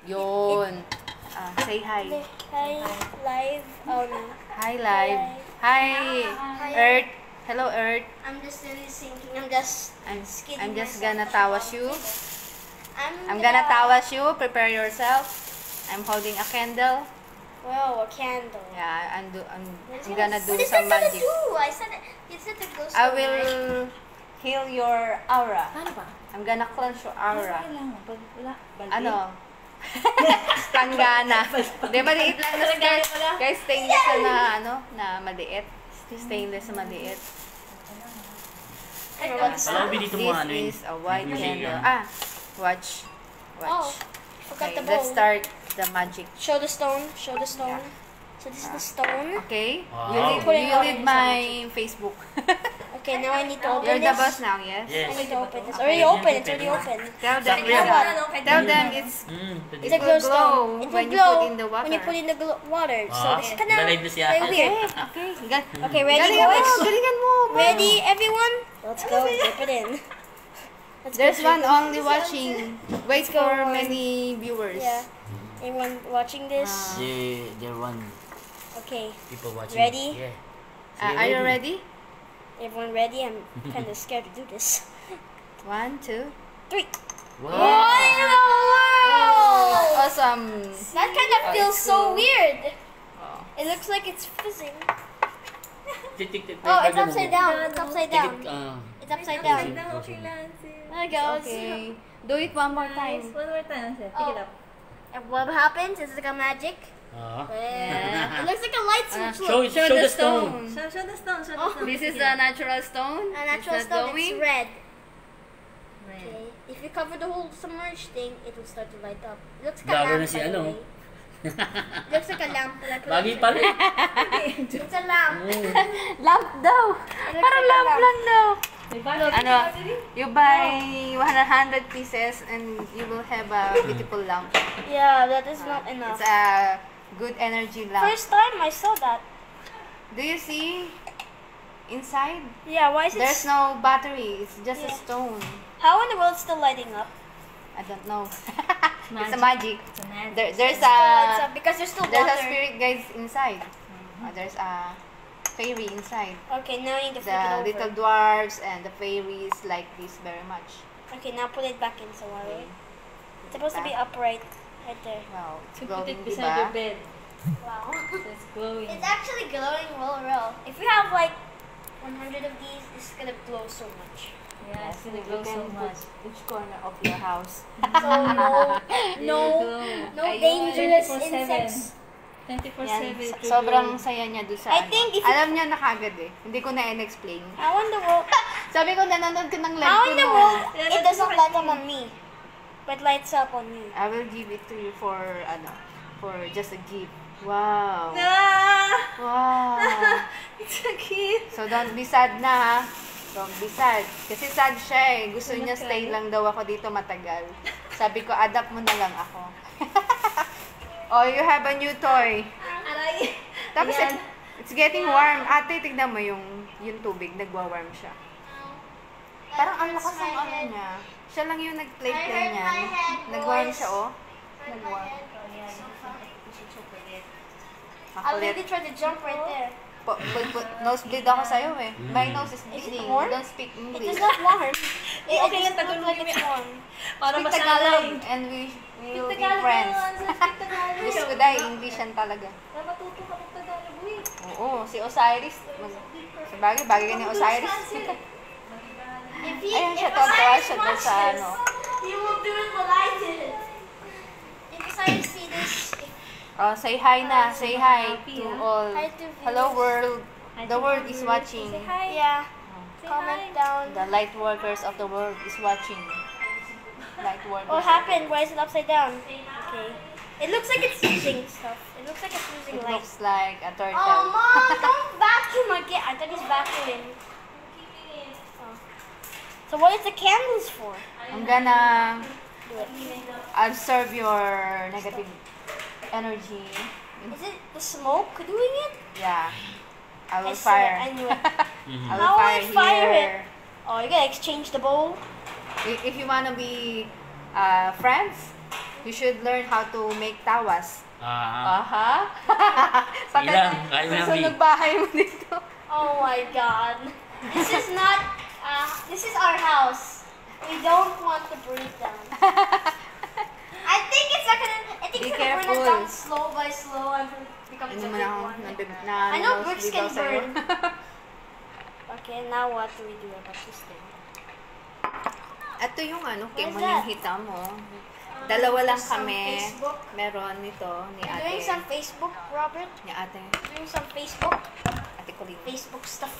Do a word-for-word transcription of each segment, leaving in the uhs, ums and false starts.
Yun. Ah, say hi. Hi, live. Um, Hi, live. Hi, Earth. Hello, Earth. I'm just really thinking. I'm just. I'm, Skidding I'm just myself gonna at the tawas bottom. you. I'm, I'm gonna tawas you. Prepare yourself. I'm holding a candle. Wow, a candle. Yeah, I'm, do, I'm, What is I'm it gonna gonna- do what is some it gonna magic. do? I said it. You said it goes. I will heal your aura. Paano ba? I'm gonna cleanse your aura. Kailangan. Pag wala, balde. Ano? Tanggana. Di, maliit lang na skirt. Guys, stainless na na, ano, na maliit. Stainless na maliit. Alam mo, dito mo ano yun. This is a white Yung candle. music, Ah, watch. Oh, Watch. forgot Okay, the bowl. let's start the magic. Show the stone. Show the stone. Yeah. So this is the stone. Okay? Wow. You need, Put it you on need sa my Facebook. Okay, now I need to open You're the this. boss now, yes? Yes. I need to open this. Okay. Already open. It's already open. Tell them, Sakto yan. tell them it's Hmm, pwede. It's a will glow glow stone. It will when you glow put in the when you water. put in the glo- water. So Ah, this is kind of lalay na siya. very weird. Okay, okay. Okay, ready, Galingan mo, boys? galingan mo. Ready, everyone? Let's go. Dip it in. Let's go There's to- one only watching. Wait go for on. many viewers. Yeah. Anyone watching this? Ah. They, they're one Okay. people watching. Ready? Yeah. Uh, are you ready? Everyone ready? I'm kind of scared to do this. One, two. Three. Wow. What in the world? Awesome. That kind of Oh, feels it's so cool. weird. Oh. It looks like it's fizzing. Tik, tik, tik, Oh, tik, it's tik, upside tik, down. It's upside tik, down. tik, ah. It's upside down. Okay lang, sis. There it goes. Okay. Do it one more time. Nice. One more time, sis. Pick Oh. it up. And what happens? Is it like a magic? Ah. It looks like a light Ah, switch. Show, look. show, the stone. Show, show the stone. Show the Oh, stone. This is Pick it the up. natural stone. A natural It's not stone. glowing. It's red. Red. Okay. If you cover the whole submerged thing, it will start to light up. It looks like a Bago lamp. na si by the ano. way. It looks like a lamp. Like a Bagay pala eh. It's a lamp. Mm. Lamp daw. looks Parang like a lamp lamp. lang daw. May bago. Ano, you buy one hundred pieces and you will have a beautiful lamp. Yeah, that is not enough. It's a good energy lamp. First time I saw that. Do you see inside? Yeah, why is it? There's no battery. It's just a Yeah. stone. How in the world is still lighting up? I don't know. It's a Magic. magic. It's a magic. There, there's Oh, it's a up because there's still there's a water. spirit guides inside. Uh, there's a fairy inside. Okay, now I need to flip The it over. little dwarves and the fairies like this very much. Okay, now put it back in the water. Okay. It's supposed to be upright, right there. Wow, it's You put glowing, it beside your diba? bed. Wow. So it's glowing. It's actually glowing well, real. If you have like one hundred of these, it's gonna glow so much. Yeah, it's gonna You glow so can put much. each corner of your house. So no, no, Glow. no Ayun. dangerous twenty-four seven. insects. twenty-four Yan, seven. so- sobrang saya niya doon sa I ano. think if you- Alam niya na kagad eh. Hindi ko na in-explain. How in the world? Sabi ko nanonood ko ng live How ko in the no. world? Yeah, It that's doesn't what I light up mean. on me, but lights up on you. I will give it to you for ano, for just a gift. Wow. Ah! Wow. It's so cute. So don't be sad na ha. Don't be sad. Kasi sad siya eh. Gusto Don't niya cry. stay lang daw ako dito matagal. Sabi ko, adapt mo na lang ako. Oh, you have a new toy. Aray. Tapos Ayan. it- it's getting warm. Ate, tignan mo yung, yung tubig. Nagwa-warm siya. Parang ang lakas ng ano niya. Siya lang yung nag-play-play I hurt niya. my head, Nag-warm boys. siya, oh. Nag-warm. I Makulit. really tried to jump right there. Po, po, po, nosebleed ako sa'yo eh. My nose is Is it bleeding. warm? Don't speak It English. is not warm. It, Okay, it yan, doesn't look like Tagalogin it's mo. warm. Para Speak masanay. Tagalog and we, we will be Tagalog friends. na lang, speak Tagalog. Yes, kuday, English yan talaga. Para matuto ka ng Tagalog, uy. Oo, si Osiris. Mag, sa bagay, bagay ka ni Osiris. If he, Ayun siya, if tontuwa Osiris siya doon watch sa this, ano. he will do it what I did. If Osiris see this, Oh, say hi na. Say hi Happy, to ah. all. Hi to Hello viewers. world. Hi The to world viewers. is watching. Say hi. yeah, Say comment hi. down. The light workers of the world is watching. Light workers. What happened? Why is it upside down? Okay. It looks like it's losing stuff. It looks like it's losing It light. looks like a turtle. Oh, Mom, don't vacuum again. I thought he's vacuuming. Oh. So what is the candles for? I'm gonna Do it. absorb your negative energy. Is it the smoke doing it? Yeah. I I will saw it. fire. I knew it. Mhm. I will How will fire I fire here. Oh, you gotta exchange the bowl? I- If you wanna be uh, friends, You should learn how to make tawas. Ah, Aha. Sige lang, kaya mo yan, B. Sunog bahay mo dito. Oh my god. This is not, uh, this is our house. We don't want to burn it down. I think it's not gonna, I think Be it's gonna burn careful. it down slow by slow and become Ano a man big ako, one. nabib- na, I know na- bricks ligaw can sa'yo. burn. Okay, now what do we do about this thing? Ito yung ano, What kay is mo that? yung hita mo. Dalawa lang Some kami. Facebook. Meron nito ni You're ate. doing some Facebook, Robert? Ni ate. Doing some Facebook? Ate Colleen. Facebook stuff.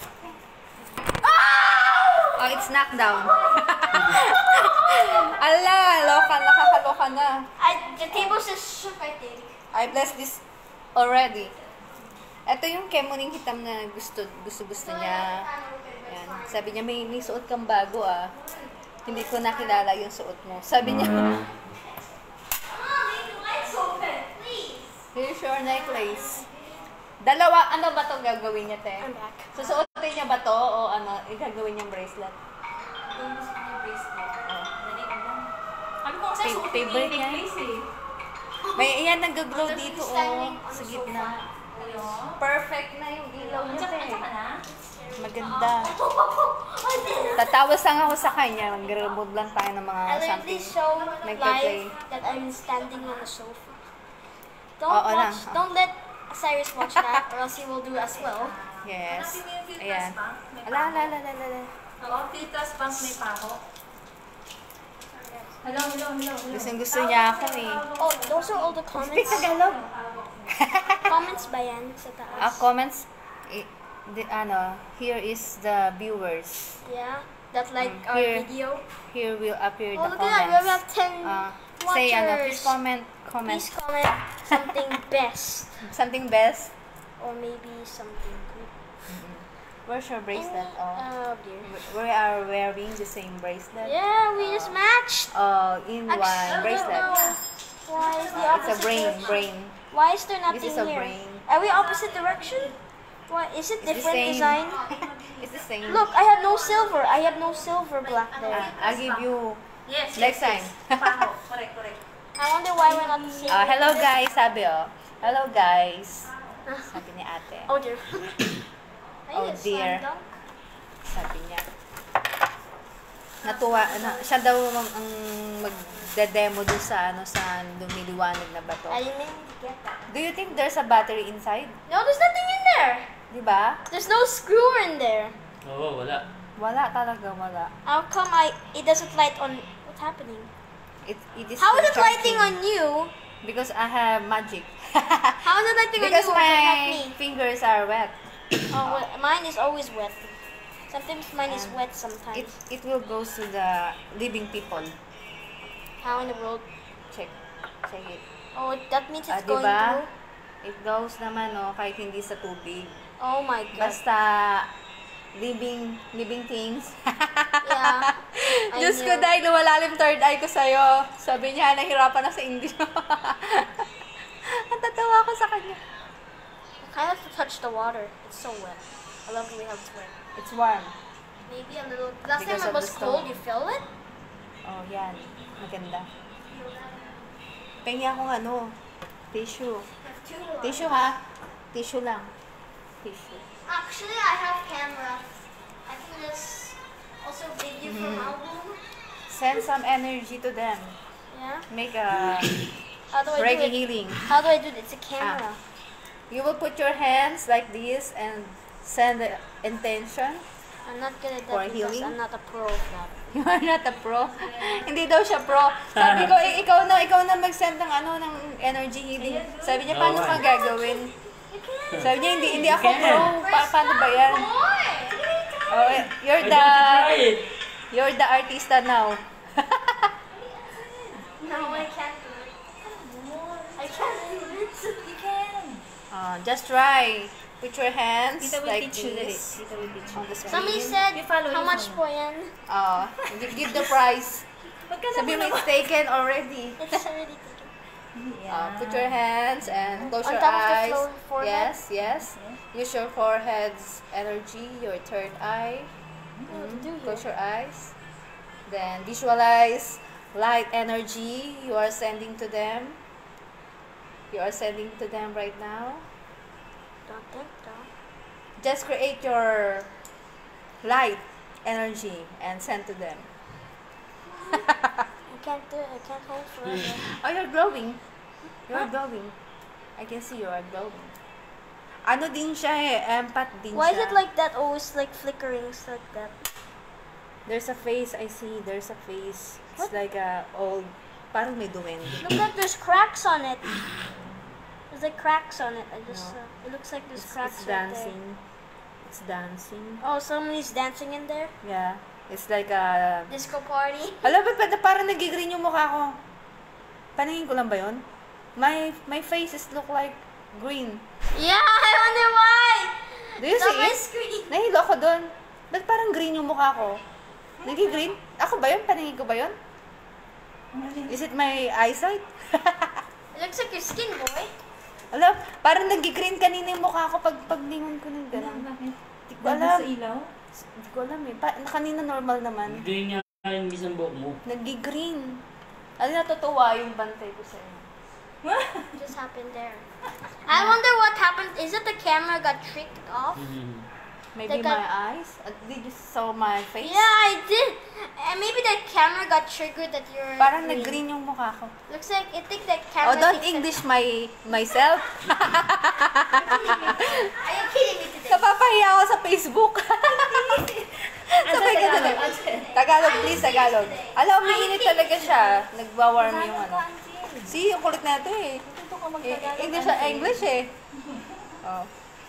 Oh, it's knocked down. Ala, loka, nakakaloka na. I, the table just shook, I think. I bless this already. Ito yung kemoning hitam na gusto gusto gusto niya. Yan. Sabi niya, may, may suot kang bago ah. Hindi ko nakilala yung suot mo. Sabi niya, Mom, leave the lights open, please. here's your necklace. Dalawa, ano ba itong gagawin niya, te? I'm back. Susuotin niya ba to o ano, gagawin niyang bracelet? Sabi ko kasi Fa- suotin favorite yung niya. necklace eh. May iyan nag-glow dito Standing oh, on sa the gitna. Ayun. Perfect na yung ilaw niya, Andiyan te. andiyan ka na? Maganda. Tatawas lang ako sa kanya. Mag-remove lang tayo ng mga I literally something. show Nagpa-play. live that I'm standing on the sofa. Don't Oo lang. watch, don't let Cyrus watch that or else he will do as well. Yes. Hanapin mo yung Philippines Ayan. Bank. May Ala, pako. ala, ala, ala, ala. Oo, Philippines Bank may pako. Hello, hello, hello, hello. Gustong gusto niya ako eh. Oh, those are all the Speak comments. Tagalog. Comments ba yan sa taas? Ah, comments. Eh, the, ano, here is the viewers. Yeah, that like Mm, our here. video. Here will appear Oh, the look at that. We comments. have ten Ah, watchers. say ano, please comment, comment. Please comment something best. Something best. Or maybe something good. Where's your bracelet? Oh. Oh dear. We are wearing the same bracelet. Yeah, we just matched. Oh, in one Actually, bracelet. no. Why is the It's a opposite? brain, direction? brain. Why is there nothing This is a here? brain. Are we opposite direction? Why is it It's the different same. design? It's the same. Look, I have no silver. I have no silver black there. Ah, I'll give you Yes, next yes, time. yes. Pako. Correct, correct. I wonder why we're not the same. Ah, hello guys, sabi oh. Hello guys. Sabi ni ate. Oh dear. I Oh, need a dear. slam dunk. Sabi niya. Natuwa, na, siya daw ang, ang magde-demo dun sa, ano, sa lumiliwanag na bato. I didn't even get that. Do you think there's a battery inside? No, there's nothing in there. Di ba? There's no screw in there. Oo, wala. Wala talaga, wala. How come I? It doesn't light on. What's happening? It, it is How is it still lighting charging. on you? Because I have magic. How is it lighting Because on you? but not my me. fingers are wet. Oh, well, mine is always wet. Sometimes mine is And wet. Sometimes. It it will go to the living people. How in the world? Check. Check it. Oh, that means Ah, it's going diba? through. It goes naman, no, kahit hindi sa tubig. Oh my god. Basta living living things. Yeah. I Diyos ko, knew. dahil lumalalim third eye ko sa'yo. Sabi niya, nahirapan na sa English. Natatawa ako sa kanya. I kind of have to touch the water. It's so wet. I love the way how it's wet. It's warm. Maybe a little. Last Because time it of the was cold. stone. You feel it? Oh, yan. Maganda. Pengi akong ano, tissue. Tissue ha? Tissue lang. Tissue. Actually, I have camera. I can just also video from Mm-hmm. album. Send some energy to them. Yeah. Make a How do I do reggae it? healing. How do I do it? It's a camera. You will put your hands like this and send the intention. I'm not good at that For because healing? I'm not a pro of that. You are not a pro. Hindi daw siya pro. Sabi ko, eh, ikaw na, ikaw na mag-send ng ano, ng energy healing. Sabi niya, paano Oo. ka gagawin? You can. Sabi niya, hindi, hindi ako You can. pro. Pa- paano ba yan? Oh, eh, you're I the, want to try it. you're the artista now. No, I can't do it. I can't do it. You can. Uh, just try. Put your hands Tita will like teach you dali. this Tita will teach you. on the screen. Somebody said, You follow, how you much follow. po yan? Uh, give give the price. Wag ka na Sabi mo, muna. it's taken already. It's already taken. Uh, put your hands and close On your top of the eyes. flo- forehead? Yes, yes. Use your forehead's energy, your third eye. What to do here? Close your eyes. Then visualize light energy you are sending to them. You are sending to them right now. Don't think so. Just create your light energy and send to them. I can't do it. I can't hold forever. Oh, you're glowing. You're glowing. I can see you are glowing. Ano din siya eh, empath din Why is siya. it like that? Always like flickering it's like that. There's a face, I see. There's a face. It's like a old, parang may duwende. Look like there's cracks on it. There's like cracks on it. I just. No. Uh, it looks like there's It's, cracks it's right dancing. It's dancing. there. Oh, somebody's dancing in there. Yeah. It's like a... Disco party. Alam ba, pa- parang nagigreen yung mukha ko. Paningin ko lang ba yun? My, my faces look like green. Yeah, I wonder why. Do you It's on see my it? screen. Nahilo ko dun. Ba't parang green yung mukha ko? Nagi-green? Ako ba yun? Paningin ko ba yun? Is it my eyesight? It looks like your skin, boy. Alam, parang nagi-green kanina yung mukha ko pag paglingon ko ng gano'n. Bakit? Hindi ko Ganda alam. sa ilaw? Hindi ko alam eh. Pa, kanina normal naman. Green nga yung isang buhok mo. Nagi-green. Ano natutuwa yung bantay ko sa'yo? What just happened there? I wonder what happened. Is it the camera got tricked off? Mhm. Maybe Like my a- eyes? Uh, did you saw my face? Yeah, I did. And maybe the camera got triggered that you're. Parang green. nag-green yung mukha ko. Looks like I think the Oh, camera. don't thinks English my myself. That, are you kidding me today? Napapahiya ako sa Facebook. Sabay ka Tagalog, na. Ate. Tagalog, please, Tagalog. Alam, umiinit talaga siya. Nagwa-warm yung ano. See, yung kulit na ito eh. Dito ka Eh, mag-Tagalog. English na English eh. Oh.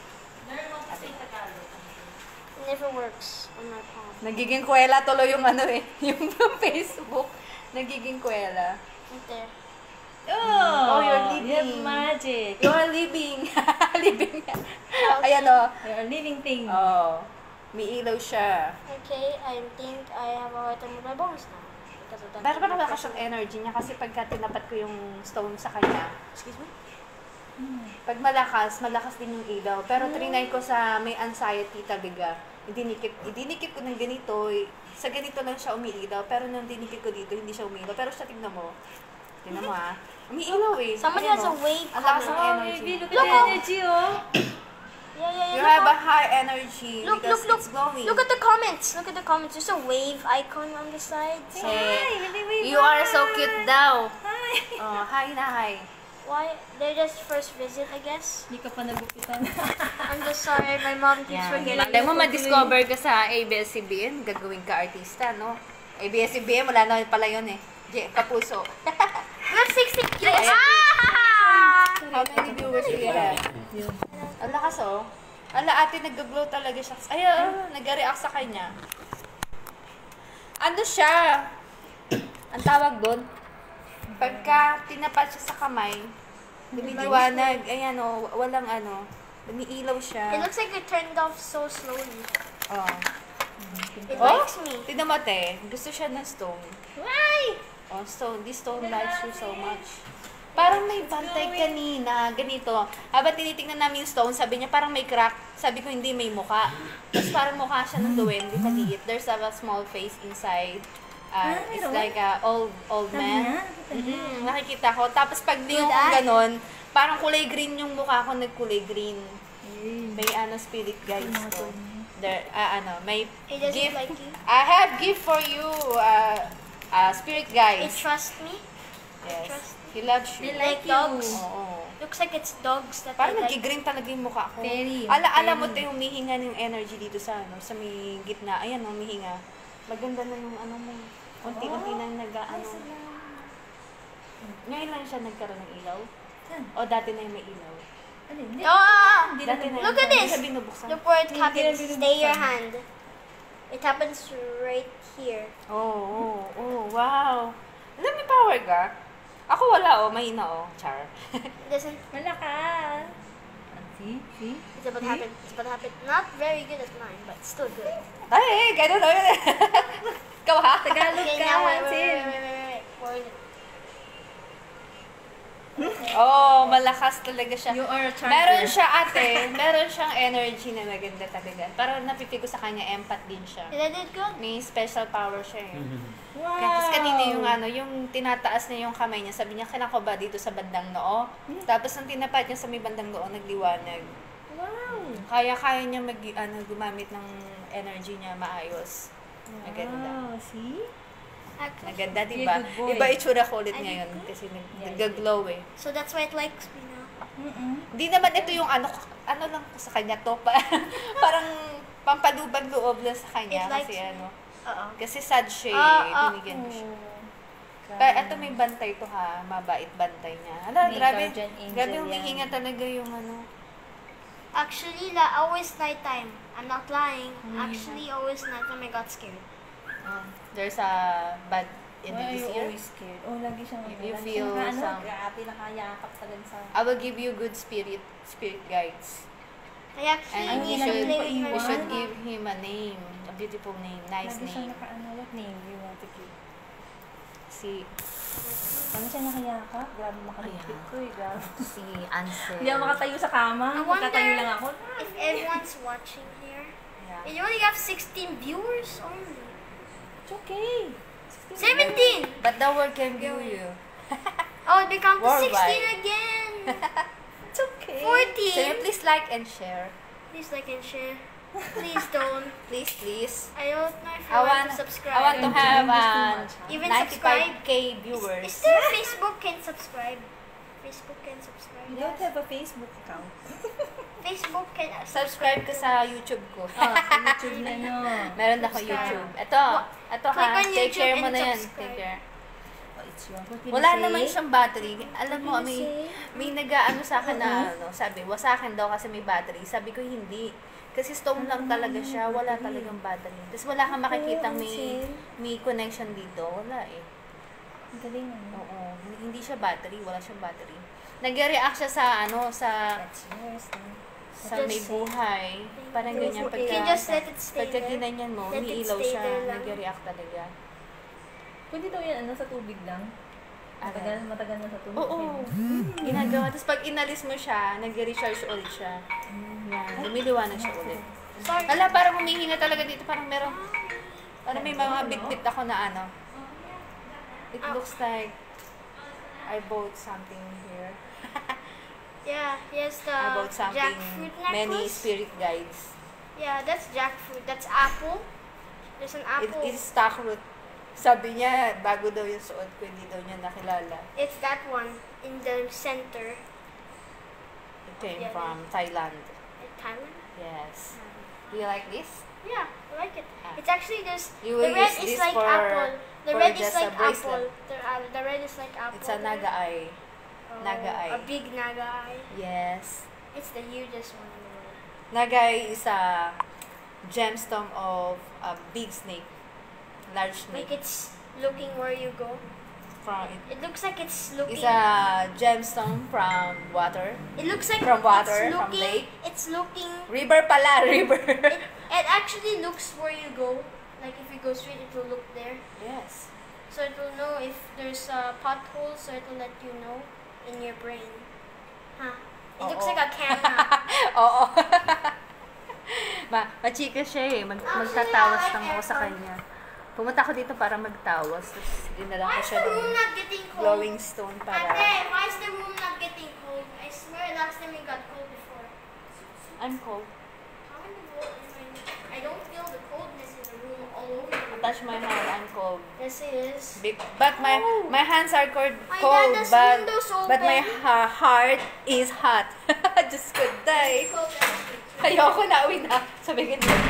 It never works on my palm. Nagiging kwela tuloy yung ano eh. Yung Facebook. Nagiging kwela. Right there. Oh, Oh, you're you have leaving. magic. You are living. living. Ayan o. You're a living thing. Oh. May ilaw siya. Okay, I think I have a hard time with my bones now. Because of that. Pero parang malakas ang energy niya kasi pagka tinapat ko yung stone sa kanya, excuse me? Pag malakas, malakas din yung ilaw. Pero trinay ko sa may anxiety talaga. Idinikit, idinikit ko ng ganito. eh, Sa ganito lang siya umiilaw. Pero nung dinikit ko dito, hindi siya umiilaw. Pero siya, tignan mo. Tignan mo ah. Umiilaw eh. Somebody Ayan, has a oh. wave Ang lakas ng coming. Oh, energy. baby, look Look, at the oh. energy, oh. Yeah, yeah, You yeah. have Look, a high energy look, because look, look. it's glowing. Look at the comments. Look at the comments. There's a wave icon on the side. Say, Hi, baby, wave you are so hi. cute daw. Hi. Oh, hi na hi. Why? They're just first visit, I guess. Hindi ka pa nagupitan. I'm just sorry. My mom keeps forgetting. Malay mo, ma-discover ka sa A B S C B N, gagawin ka artista, no? A B S C B N, wala na pala yun eh. J- Kapuso. We have sixty kids. Ayan. Ah! How many viewers do you have? Ang lakas oh. Ala, ate, nag-glow talaga siya. Ay, ah, nag-react sa kanya. Ano siya? Ang tawag doon? Pagka tinapat siya sa kamay, lumiliwanag. Ayan oh, walang ano. Umiilaw siya. It looks like it turned off so slowly. Oh. It Oh, likes me. tignan mo, te. Gusto siya ng stone. Why? Oh, stone. This stone likes you so much. Parang may bantay kanina. Ganito. Habang tinitingnan namin yung stone, sabi niya parang may crack. Sabi ko hindi may muka. Tapos parang mukha siya ng duwende maliit. There's a small face inside. Uh, it's like a old old man. Mm, nakikita ko. Tapos pag lingon ko ganon, parang kulay green yung mukha ko, nagkulay green. May ano spirit guys ko. There, ah, ano, may It doesn't gift. like you. I have gift for you, uh, uh, spirit It guys. trusts me. Yes. trust He loves you. They like you. dogs. Oo. Looks like it's dogs that Parang they like. nagigreen talaga yung mukha ko. Very, Ala, ala mo very. tayo, humihinga ng energy dito sa ano, sa may gitna. Ayan, oh, humihinga. Maganda na yung ano mo. Unti-unti nang nag ano. Ngayon lang siya nagkaroon ng ilaw. O dati na yung may ilaw. Ano, hindi. Oh! Dati na Look yung- at hindi this. siya binubuksan. Look where it Hindi happens. na Stay your binubuksan. hand. It happens right here. Oh, oh, oh, wow. Alam, may power ka? Ako wala, oh. Mahina, oh. Char. It doesn't. Malakas. See? See? It's about to happen. It's about to happen. Not very good at mine, but still good. Ay, ganun, oh. Ikaw, ha? Tagalog Okay, ka, now wait, wait, Sin. wait, wait, wait, wait. Where is it? Oh, malakas talaga siya. You are a charger. Meron siya ate, meron siyang energy na maganda talaga. Parang napipigo sa kanya, empath din siya. Did I do it good? May special power siya eh. Wow. Tapos kanina yung ano, yung tinataas niya yung kamay niya, sabi niya, kinako ba dito sa bandang noo? Tapos nang tinapat niya sa may bandang noo, nagliwanag. Wow. Kaya kaya niya mag, ano, gumamit ng energy niya maayos. Maganda. Wow, see? Actually, Maganda, di You're ba? a good boy. Iba itsura ko ulit I ngayon did kasi nag, Yeah. nag-glow eh. so that's why it likes me now. Mm-mm. Di naman ito yung ano, ano lang ko sa kanya to. Pa, parang pampadubag loob lang sa kanya It likes kasi me. ano. Uh-oh. Kasi sad siya Ah, eh, ah. binigyan ko siya. Oh. Pero ito may bantay to ha, mabait bantay niya. Ala, May grabe, guardian angel grabe yan. humingi nga talaga yung ano. Actually, la always nighttime. I'm not lying. Mm. Actually, always nighttime. I got scared. Um, there's a bad in Why are this you year. always scared? Oh, lagi siyang If ano, you lagi feel siyang naka- some- ano, grabe, nakayakap talaga sa... I will give you good spirit spirit guides. I actually And Ay, you lagi should, play with paiwan. her you should mama. give him a name, a beautiful name, nice Lagi siyang name. naka-ano, what name do you want to give? Si, Paano siya nakayakap? Grabe makalipit Ayan. ko eh, grabe. si Ansel. Hindi ako makatayo sa kama. I wonder- Magtatayo lang ako. If everyone's watching here, Yeah. and you only have sixteen viewers only. It's okay. seventeen! But the world can view you. Oh, it become to Worldwide. sixteen again. It's okay. So you fourteen. please like and share. Please like and share. Please don't. Please, please. I don't know if you I want want, to subscribe. I want to have Too uh, much, huh? Even ninety-five K Is, viewers. is there a Facebook can subscribe? Facebook can subscribe. You don't have a Facebook account. Facebook can uh, Subscribe ka sa YouTube ko. Ah, sa YouTube na no. Meron ako Subscribe. YouTube. Ito, ito ha. Click on Take YouTube care mo and na yan. subscribe. Take care. Oh, it's your what can Wala you say? naman siyang battery. Alam mo, What can may, you say? may nag-ano sa akin na, ano, sabi, wa sa akin daw kasi may battery. Sabi ko, hindi. Kasi stone lang talaga siya. Wala talagang battery. Tapos wala kang makikita may, may connection dito. Wala eh. Ang galing ano. Oo. Hindi, hindi siya battery. Wala siyang battery. Nag-react siya sa, ano, sa, That's yours. no? sa may buhay. Parang You ganyan. can Pagka, just let it stay pagka there. ginanyan mo, Let it umiilaw stay siya. there lang. Nag-react talaga. Pwede daw yan ano, sa tubig lang. Matagal, matagal na sa tubig. Oo. Ginagawa. Tapos pag inalis mo siya, nag-recharge ulit siya. Yan. Lumiliwanag siya ulit. Sorry. Wala, parang humihinga talaga dito. Parang meron, parang may mga bit-bit ako na ano. It looks like I bought something here. Yeah, here's the I bought something, jackfruit necklace. many spirit guides. Yeah, that's jackfruit. That's apple. There's an It apple. is root. Sabi niya, bago daw yung suot ko, hindi daw niya nakilala. It's that one in the center. It came Yeah. from Thailand. In Thailand. Yes. Do you like this? Yeah, I like it. Ah. It's actually this. You The will red use is this like for- apple. The for red is just a like bracelet. apple. The, uh, the red is like apple. It's a naga eye. Oh, naga eye. A big naga eye. Yes. It's the hugest one in the world. Naga eye is a gemstone of a big snake. Large snake. Like it's looking where you go. From it. It looks like it's looking. It's a gemstone from water. It looks like from water, it's from looking, lake. It's looking. River pala, river. It, it actually looks where you go. Like if you go straight, it will look there. Yes. So it will know if there's a pothole. So it will let you know in your brain. Huh? It looks Oo. like a camera. Oo. Ma, machika siya eh. Mag, magtatawas lang ako sa kanya. Pumunta ako dito para magtawas. Tapos dinala Why ko is siya the ng room not getting cold? glowing stone para... Ate, why is the room not getting cold? I swear last time it got cold before. I'm cold. How in the world is my... I don't feel the coldness in the room all over the room. Touch my hand, I'm cold. Yes, it is. Be- But my my hands are cold, My cold God, the but window's but my open. ha- heart is hot. Just good day. It's cold, guys. Ayoko na, uwi na. Sabi ko din.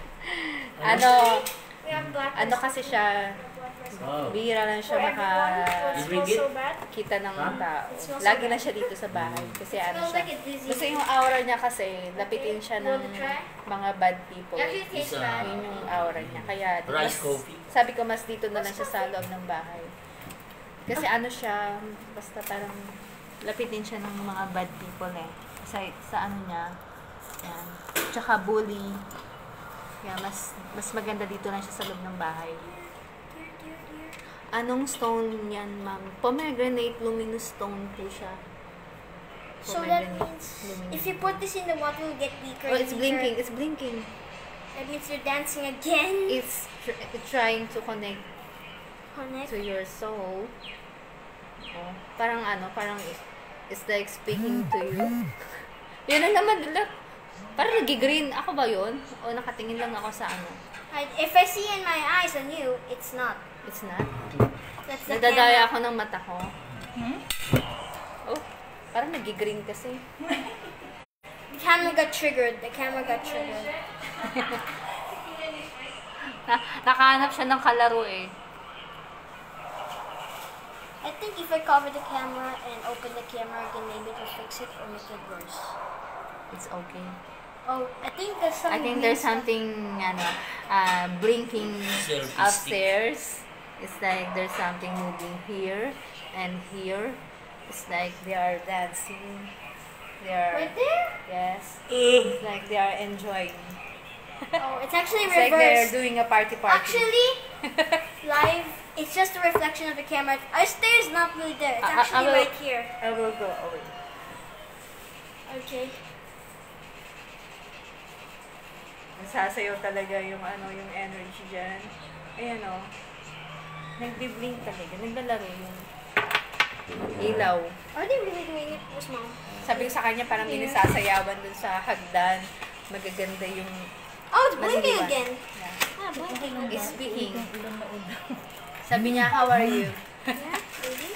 Ano, We have black ano kasi siya, Wow. bihira lang siya For everyone, it makakita smells so bad. ng Huh? tao. It smells so Lagi bad. na siya dito sa bahay. Kasi ano smells siya. like a disease. Gusto yung aura niya kasi, lapitin siya You ng want to try? mga bad people. It actually tastes It's, uh, bad. Yun yung aura niya. Kaya, Rice mas, coffee. sabi ko mas dito na lang siya sa loob ng bahay. Kasi ano siya, basta parang lapitin siya ng mga bad people eh. Sa, sa ano niya, yan. Tsaka bully. Kaya mas, mas maganda dito lang siya sa loob ng bahay. Dear, dear, dear. Anong stone yan, ma'am? Pomegranate luminous stone po siya. So that pomegranate. means Luminate. if you put this in the water, it'll get weaker. Oh, and it's weaker. blinking. It's blinking. That means you're dancing again. It's tr- trying to connect Connect. to your soul. Oh, parang ano, parang i- it's like speaking to you. Yun na naman, look. Parang nag-green. Ako ba yun? O nakatingin lang ako sa ano? I, if I see in my eyes on you, it's not. It's not. That's the Nadadaya camera. ako ng mata ko. Oh, parang nag-green kasi. The camera got triggered. The camera got triggered. Na nakahanap siya ng kalaro eh. I think if I cover the camera and open the camera again, maybe it'll fix it or make it worse. It's okay. Oh, I think there's some. I think there's green stuff. something, ano, uh, blinking Selfie upstairs. It's like there's something moving here and here. It's like they are dancing. They are, Right there? yes. It's like they are enjoying. Oh, it's actually It's like they're reversed. doing a party party. Actually, live, it's just a reflection of the camera. Our stair is not really there. It's I- I- I actually will- right here. I will go away. Okay. Nasasayaw talaga yung ano, yung energy dyan. Ayan o. Nagbi-blink talaga. Naglalaro yung ilaw. Are they really doing it? Where's mom? Sabi ko sa kanya parang may nasasayawan dun sa hagdan. Magaganda yung Oh, it's blinking Maliliwan. again. yeah. Ah, blinking. It's speaking. Ulam na ulam. Sabi niya, how are you? Yeah, maybe.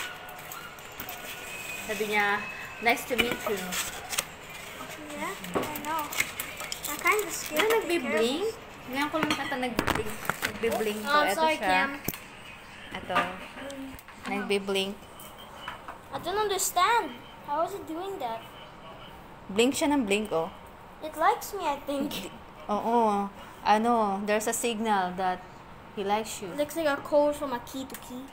Sabi niya, nice to meet you. Yeah, I know. I'm kind of scared. Ano, to be nagbi-blink? Ngayon ko lang kata nag-blink. Nagbi-blink to. Oh, Ito sorry, siya. Cam. Ito. Nagbi-blink. I don't understand. How is it doing that? Blink siya ng blink, oh. It likes me, I think. Oo. Ano, there's a signal that he likes you. It looks like a code from a key to key.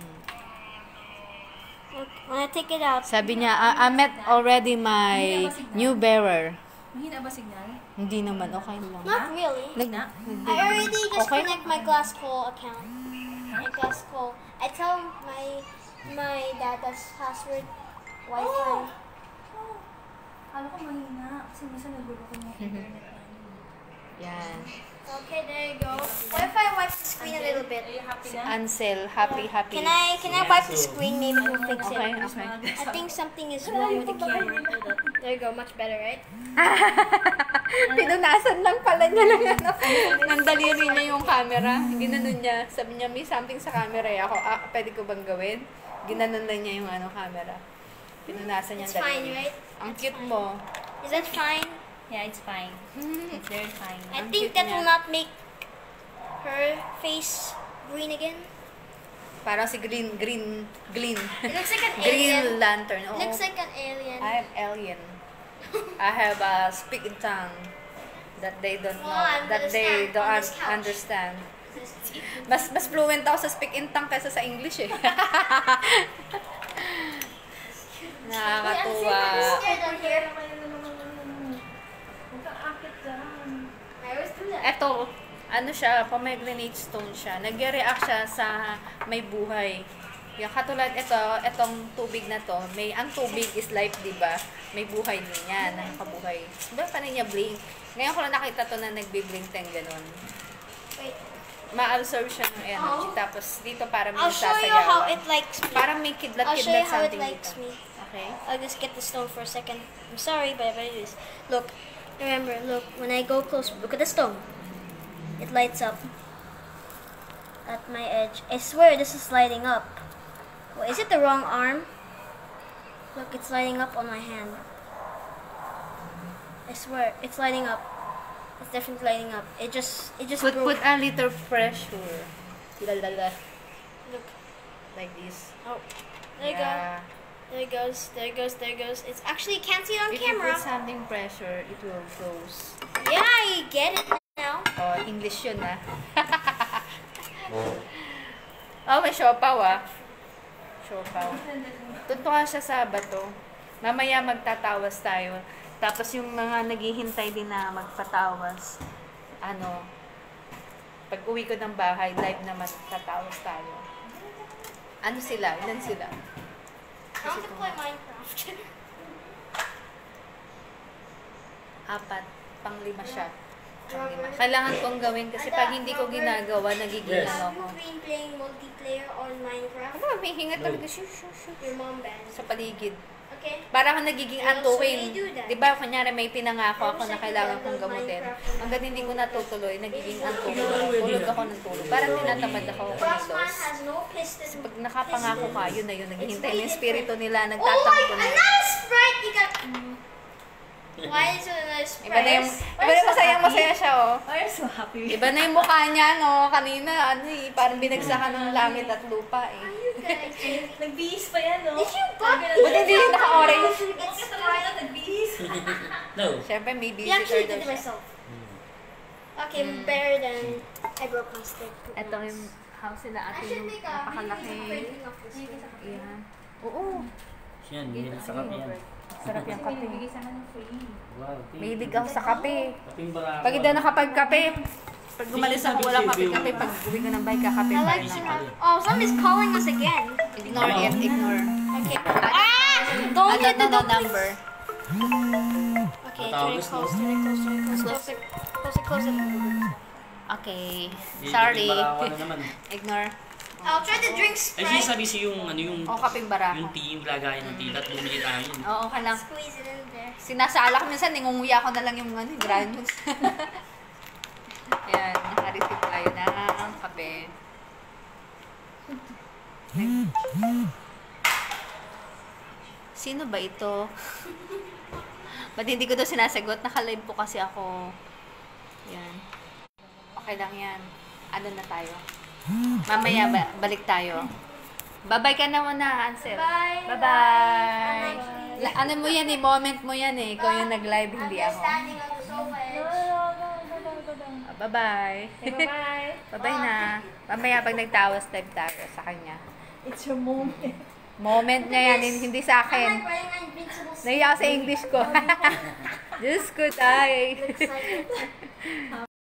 Look, when I take it out, Sabi niya, I, I met already my new bearer. Mahina ba signal? Hindi naman, okay lang. not really. Nag, Na? I already just Okay. connect my Glasscall account. My Glasscall. I tell my my data's password, Wi-Fi. Kala ko mahina. Kasi minsan nagluloko mo internet na. yan. Okay, there you go. What if I wipe the screen a little bit? Are you happy na? Ansel, happy, happy. Can I can I wipe the screen? Maybe we'll fix Okay, it. okay. I think something is wrong with the camera. There you go, much better, right? Pinunasan lang pala niya ng ano. Ng daliri niya yung camera. Ginanon niya. Sabi niya, may something sa camera eh. Ako, ah, pwede ko bang gawin? Ginanon lang niya yung ano, camera. Pinunasan niya ang It's fine, daliri. right? Ang cute mo. Is that fine? Yeah, it's fine. It's very fine. I Ang think cute that niya. will not make her face green again. Parang si Green, Green, Green. It looks like an Green alien. Lantern. Oo. Looks like an alien. I am alien. I have a speaking tongue that they don't know, Oh, I that they understand. don't On this un- couch. understand. Mas mas fluent ako sa speaking tongue kaysa sa English eh. Nakakatuwa. I'm scared on here. Huwag kang akit dyan. I always do that. Eto, ano siya, pomegranate stone siya. Nag-react siya sa may buhay. Yung katulad ito, etong tubig na to, may ang tubig is life, di ba? May buhay din yan, nakakabuhay. Diba paano niya blink? Ngayon ko lang nakita to na nagbi-blink tayong ganun. Wait, Ma-absorb siya ng energy. Oh. Tapos dito para may I'll show you how sasayawan. it likes me. Parang may I'll show kidlat-kidlat you how it something likes dito. me. Okay? I'll just get the stone for a second. I'm sorry, but I better do this. Look, remember, look, when I go close, look at the stone. It lights up at my edge. I swear this is lighting up. Well, is it the wrong arm? Look, it's lighting up on my hand. I swear, it's lighting up. It's definitely lighting up. It just, it just Put, broke. put a little pressure. Lalala. Look, Like this. oh, there you go. Yeah. There it goes. There it goes. There it goes. It's actually you can't see it on If you camera. put something pressure, it will goes. Yeah, I get it now. Oh, English yun ah. Oh, may siopaw ah. Siopaw. Tuntukan siya sa bato. Mamaya magtatawas tayo. Tapos yung mga naghihintay din na magpatawas, ano, pag uwi ko ng bahay, live naman tatawas tayo. Ano sila? Ilan sila? I want to play Minecraft. apat, pang lima siya. Pang lima. Kailangan kong gawin kasi pag hindi ko ginagawa, nagiging Yes. ano ko. Have you been playing multiplayer on Minecraft? Ano, may hingat talaga, shoo, shoo, shoo, Your mom banned. sa paligid. Okay. Para akong nagiging And also antukin. they do that. Di ba, kunyari may pinangako ako Also, na kailangan they kong do gamutin. Minecraft. Hanggang hindi ko natutuloy, nagiging antukin ako. Tulog ako ng tulog. Parang tinatamad ako Frostman kumilos. has no piston. Pag nakapangako ka, yun na yun. Naghihintay na yung espiritu nila, Oh my, nagtatampo na. another Sprite! You got... Why is it another Sprite? Iba na yung, iba na yung masayang masaya siya, oh. Why are you so happy? Iba na yung mukha niya, no? Kanina, ano eh, parang binagsakan ng langit at lupa, eh. You guys, Nagbihis pa yan, no? did you buy Ba't hindi yung naka-orange? It's Sprite. Nagbihis. No. Siyempre, may Yeah, visitor actually daw did it siya. myself. Okay, better than I broke my stick. Ito yung house nila I ate should yung make a napakalaki. printing of this. Yan. Oo. Yan, yan sa kape yan. Sarap yung kape. Bigay sa akin ng free. Wow. thank Mahilig you. ako sa kape. Kaping barako. Pag hindi nakapagkape, pag gumalis ako walang kape-kape, pag uwi ko ng bahay, kakape I pa like rin to ako. have. Oh, somebody's calling us again. Ignore it, ignore. Okay. Ah! Don't Ano hit the na don't number? Okay, turn it close, turn it close, turn it close, close it, close it, close it. Okay. Hindi, Sorry. kaping barako na naman. Ignore. I'll try to drink Ay, Sprite. sinasabi si yung, ano yung, O, kaping barako. yung tea, yung lagayan ng tea, at bumili tayo yun. Oo, okay lang. Squeeze it in there. Sinasala ko minsan, ningunguya ko na lang yung ano, yung granules. Yan, nakareceive tayo na ang kape. Sino ba ito? Ba't hindi ko daw sinasagot? Naka-live po kasi ako. Yan. Okay lang yan. Ano na tayo? Mamaya ba balik tayo. Bye-bye ka na muna, Ansel. Bye. Bye-bye. Bye. La- ano mo yan eh, moment mo yan eh. Ikaw yung nag-live, hindi I'm ako. standing on the sofa No, edge. no, no, no, no, no, no. Ah, bye-bye. Say bye-bye. Bye-bye na. Mamaya pag nagtawas, live tayo sa kanya. It's your moment. Moment niya yan, hindi sa I'm akin. like wearing an invincible Naiya ako sa English ko. Diyos ko, tay. Looks like it.